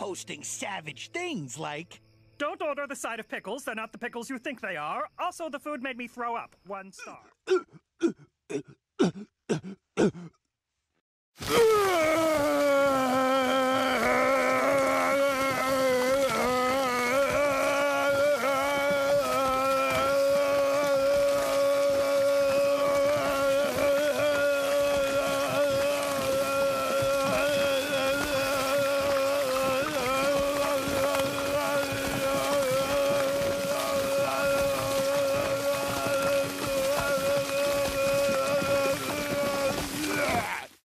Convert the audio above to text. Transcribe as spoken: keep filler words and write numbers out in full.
posting savage things like... Don't order the side of pickles. They're not the pickles you think they are. Also, the food made me throw up. One star.